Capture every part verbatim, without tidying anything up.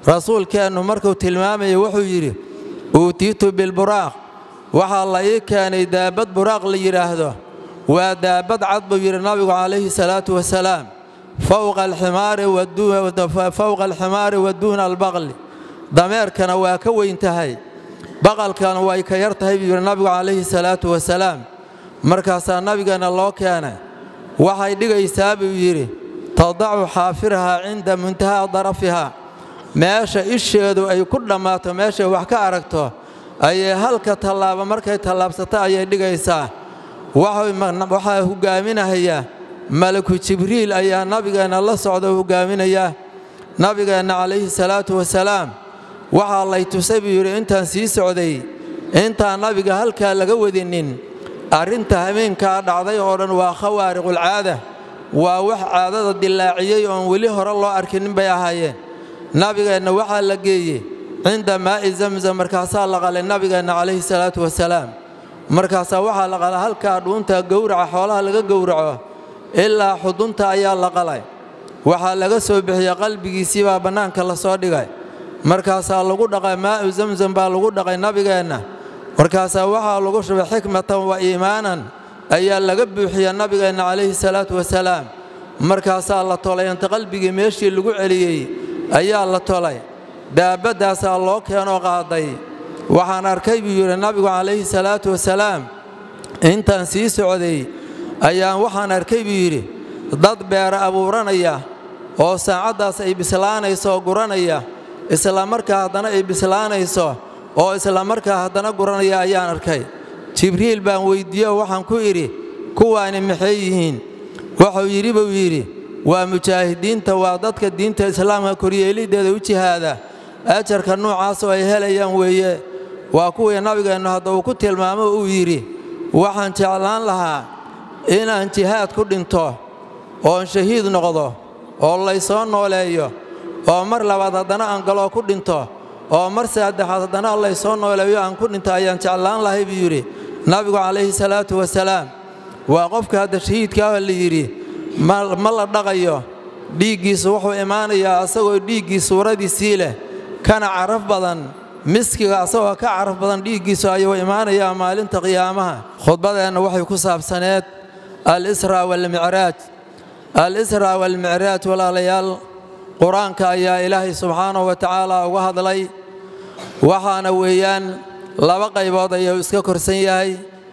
رسول كأنه مركو تلمامي وحو يري أوتيت بالبراق وحا الله كان دابت براق ليراهده ودابت عضب يري النبي عليه الصلاة والسلام فوق الحمار والدون فوق الحمار والدون البغل ضمير كان واكوي انتهي بغل كان وايكيرتهي يري النبي عليه الصلاة والسلام مركز النبي كان الله كان waxay dhigaysaa buu yiri tadacu xaafiraha inda muntaha darafiha meesha isheedu ay ku dhamaato meesha wax ka aragto ay halka talaaba markay talaabsato ay dhigaysaa waxa hogaaminaya malaku jibriil ayaa nabigeena la socdo hogaaminaya nabigeena calayhi salaatu wasalaam waxa la tusay buu yiri intaan sii socday inta nabiga halka laga wadinin arinta habeenka dhacday oo dhan waa khawaariqul caada waa wax caadada dilaaciyay oo wali hore loo arkin bay ahaayeen nabigeena waxa la geeyay inda maa'i zamzam markaas la qalay nabigeena calayhi salaatu wasalaam markaas waxa la qalay halka dhuunta gowraca xoolaha laga gowraco ilaa xudunta ayaa la qalay waxa laga soo bixiyay qalbigiisa baa banaanka la soo dhigay markaas lagu dhaqay maa'i zamzam baa lagu dhaqay nabigeena markaas waxa lagu shubay xikmatan wa iimaanan ayaa laga buuxiyay nabigeena calayhi salaatu wasalaam markaas la tolay inta qalbiga meeshii lagu celiyay ayaa la tolay daabadaas loo keeno qaaday waxaan arkay buu yiri nabiga calayhi salaatu wasalaam intaan sii socday ayaan waxaan arkay buu yiri dad beer abuuranaya oo saacadaas ay bislaanayso guranaya isla markaa hadana ay bislaanayso oo isla markaa hadana guranaya ayaan arkay jibriil baan weydiiyay waxaan ku iri kuwaani maxay yihiin wuxuu yiri buu yiri waa mujaahidiinta waa dadka diinta islaamka koriyeelideeda u jihaada ajarka noocaas oo ay helayaan weeye waa kuwa nabigeena hadda uu ku tilmaamo uu yiri waxaan jeclaan lahaa inaan jihaad ku dhinto oo shahiid noqdo oo la soo nooleeyo oo mar labaad hadana aan galo ku dhinto oo mar saddexaad hadana Allah soo nooleeyo aan ku dhinta ayaan jeclaan lahay buu yiri nabiga calayhi salaatu wasalaam waa qofka hada shahiidka la yiri ma la dhaqayo dhiigiisu wuxuu imaanayaa asagoo dhiigii suuradiisii leh kana caraf badan miskiga asagoo ka caraf badan dhiigiisu ayuu imaanayaa maalinta qiyaamaha khudbadeena waxay ku saabsaneed al-isra wal mi'raj al-isra wal mi'raj walaalayaal quraanka ayaa ilaahay subhanahu wa ta'ala uga hadlay waxaana weeyaan laba qaybood ayuu iska korsan yahay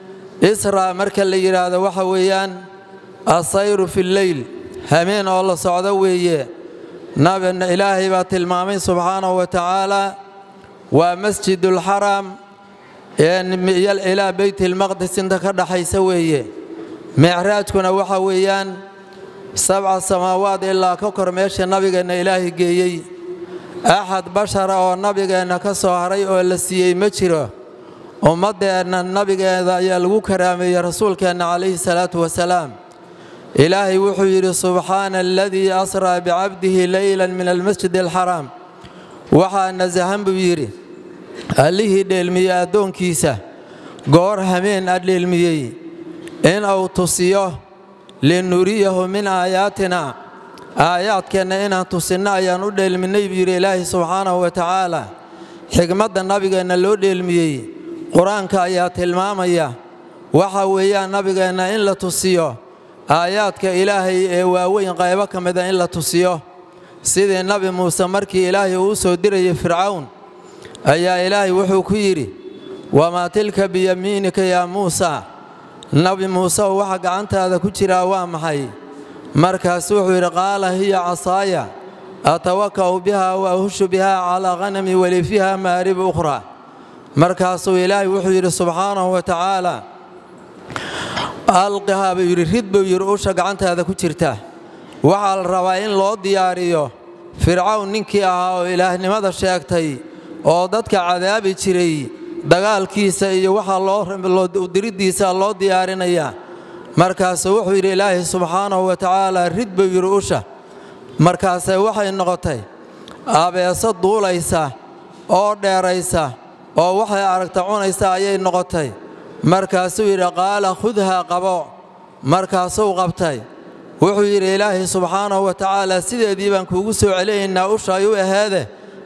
isra marka la yiraahdo waxa weeyaan asayru fil layl hameen oo la socdo weeye nabina ilaahay baa tilmaamay subhanahu wa ta'ala wa masjidul haram in miyal ila baytil maqdis inta ka dhaxaysa weeye mi'raajkuna waxa weeyaan سبع سماوات إلا كوكر ماشي نبينا إلهي جيي أحد بشر أو نبينا كسهري أو لسيء مشرة ومدنا النبينا يلقو كرامي يا رسول كان عليه الصلاة والسلام إلهي وحير سبحان الذي أسرى بعبده ليلا من المسجد الحرام وحا نزهم بيري اللي دلمي دون كيسة قور همين أدلمي إن أو تصيه لنريه من آياتنا آيات كان إن تصنع ينود من نبي الله سبحانه وتعالى حكمة النبي أن اللود المي قرآن كآيات المامية وحويا النبي أن إن لا تصيه آيات كإلهي ووين غيبك ماذا إن لا تصيه سيد النبي موسى مركي إلهي وسو دري فرعون أيا إلهي وحو كيري وما تلك بيمينك يا موسى نبي موسى وحق عنت هذا كتير أوام حي مركز وحير قال هي عصايا أتوكأ بها وأهش بها على غنمي ولي فيها مآرب أخرى مركز إلهي وحير سبحانه وتعالى ألقها بيرهد بيرؤوشك عنت هذا كتيرته وعلى الروائن لو دياريو فرعون ننكي أهو إله لماذا شاكتي وضدك عذابي تري dagaalkiisa iyo waxa loo diridiisa loo diyaarinaya markaas wuxuu yiri Ilaahay subhanahu wa ta'ala ridba yiruusha markaas waxay noqotay abeesa duulaysa oo dheeraysa oo waxay aragta cunaysa ayay noqotay markaas uu yiri qaala khudha qabo markaas uu qabtay wuxuu yiri Ilaahay subhanahu wa ta'ala sideedii baan kuugu soo celeynaa ushaay u ahaade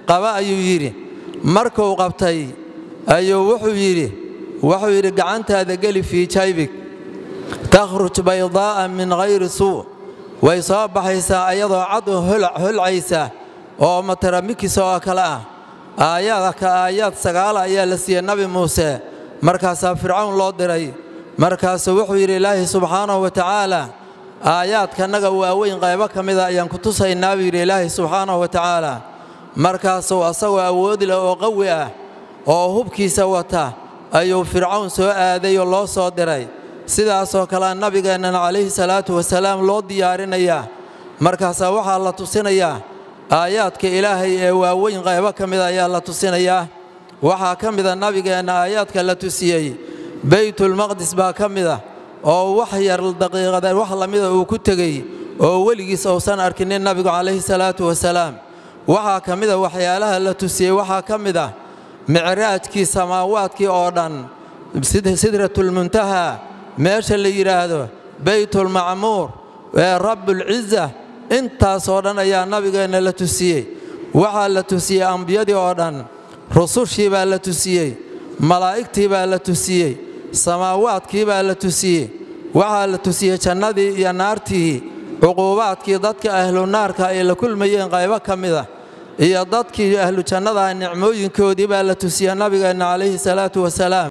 qaba ayuu yiri markuu qabtay ayuu wuxuu yiri wuxuu yiri gacantaada gali fi jaybik takhruj baydaa min ghayri suu way soo baxaysaa ayadoo cad hulcaysa oo mataramikisa oo kala ah aayada ka aayad sagaal ayaa la siiyay nabi Muuse markaas Fircawn loo diray markaas wuxuu yiri Ilaahi subhanahu wa ta'ala aayaadka naga waaweyn qaybo kamid ah ayaan ku tusaynaa yiri Ilaahi subhanahu wa ta'ala markaas oo asagoo awood leh oo qawi ah oo hubkiisa wata ayuu Fircawn soo aaday oo loo soo diray sidaas oo kale nabigeena kaleey salaatu wasalaam loo diyaarinaya markaas waxa la tusinayaa aayaadka Ilaahay ee waaweyn qaybo kamid ah ayaa la tusinayaa waxa kamid ah nabigeena aayaadka la tusiyay baytul maqdis baa kamid ah oo wax yar daqiiqada wax la mid ah uu ku tagay oo waligiis oo san arkin nabiga kaleey salaatu wasalaam waxa kamid ah waxyaalaha la tusiyay waxa kamid ah micraajkii samaawaadkii oo dhan sidratul muntaha meesha la yiraahdo baytul ma'muur ee rabbul izza intaas oo dhan ayaa nabigeena la tusiyay waxa la tusiyay ambiyadii oo dhan rusushii baa la tusiyay malaa'iktii baa la tusiyay samaawaadkii baa la tusiyay waxa la tusiyay jannadii iyo naartii uqubaadkii dadka ahlu naarka ay la kulmayeen qaybo kamid ah iyo dadkii ahlu jannada nicmooyinkoodii baa la tusiyay nabigeena kaleey salaatu wasalaam